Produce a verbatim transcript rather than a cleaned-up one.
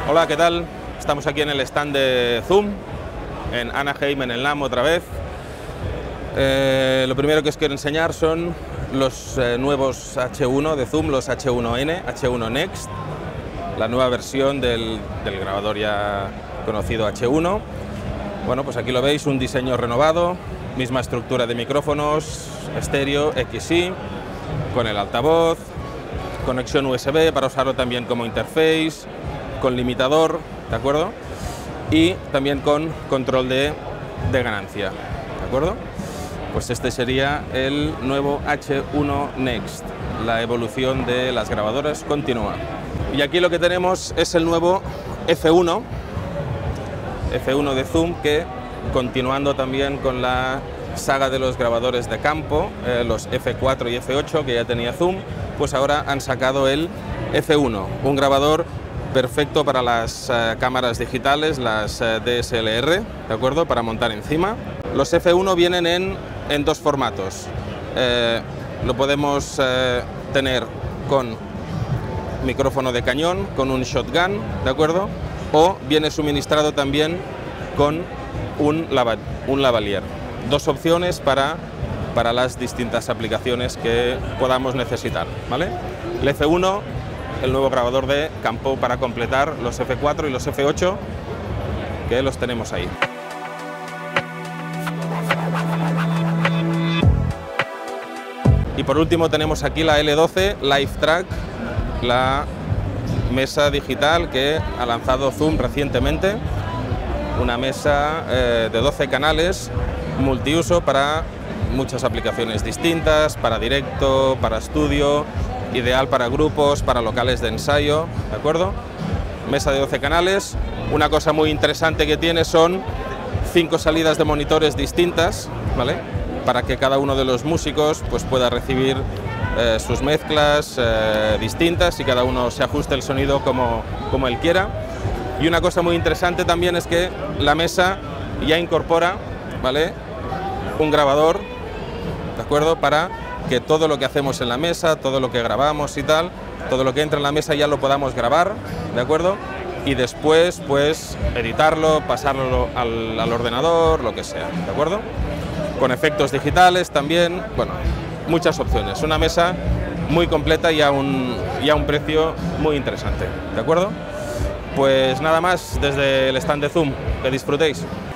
Hola, ¿qué tal? Estamos aquí en el stand de Zoom, en Anaheim, en el NAMM otra vez. Eh, lo primero que os quiero enseñar son los eh, nuevos H uno de Zoom, los H uno N, H uno Next, la nueva versión del, del grabador ya conocido H uno. Bueno, pues aquí lo veis, un diseño renovado, misma estructura de micrófonos, estéreo, X I, con el altavoz, conexión U S B para usarlo también como interface, con limitador, ¿de acuerdo? Y también con control de, de ganancia, ¿de acuerdo? Pues este sería el nuevo H uno Next, la evolución de las grabadoras continúa. Y aquí lo que tenemos es el nuevo F uno, F uno de Zoom, que continuando también con la saga de los grabadores de campo, eh, los F cuatro y F ocho que ya tenía Zoom, pues ahora han sacado el F uno, un grabador perfecto para las eh, cámaras digitales, las eh, D S L R, ¿de acuerdo? Para montar encima. Los F uno vienen en, en dos formatos. Eh, lo podemos eh, tener con micrófono de cañón, con un shotgun, ¿de acuerdo? O viene suministrado también con un, lava, un lavalier. Dos opciones para, para las distintas aplicaciones que podamos necesitar, ¿vale? El F uno, el nuevo grabador de campo para completar los F cuatro y los F ocho, que los tenemos ahí. Y por último tenemos aquí la L doce LiveTrack, la mesa digital que ha lanzado Zoom recientemente, una mesa eh, de doce canales multiuso para muchas aplicaciones distintas, para directo, para estudio, ideal para grupos, para locales de ensayo, ¿de acuerdo? Mesa de doce canales. Una cosa muy interesante que tiene son cinco salidas de monitores distintas, ¿vale? Para que cada uno de los músicos pues, pueda recibir eh, sus mezclas eh, distintas y cada uno se ajuste el sonido como, como él quiera. Y una cosa muy interesante también es que la mesa ya incorpora, ¿vale?, un grabador, ¿de acuerdo?, para que todo lo que hacemos en la mesa, todo lo que grabamos y tal, todo lo que entra en la mesa ya lo podamos grabar, ¿de acuerdo? Y después, pues, editarlo, pasarlo al, al ordenador, lo que sea, ¿de acuerdo? Con efectos digitales también, bueno, muchas opciones. Una mesa muy completa y a un, y a un precio muy interesante, ¿de acuerdo? Pues nada más desde el stand de Zoom, que disfrutéis.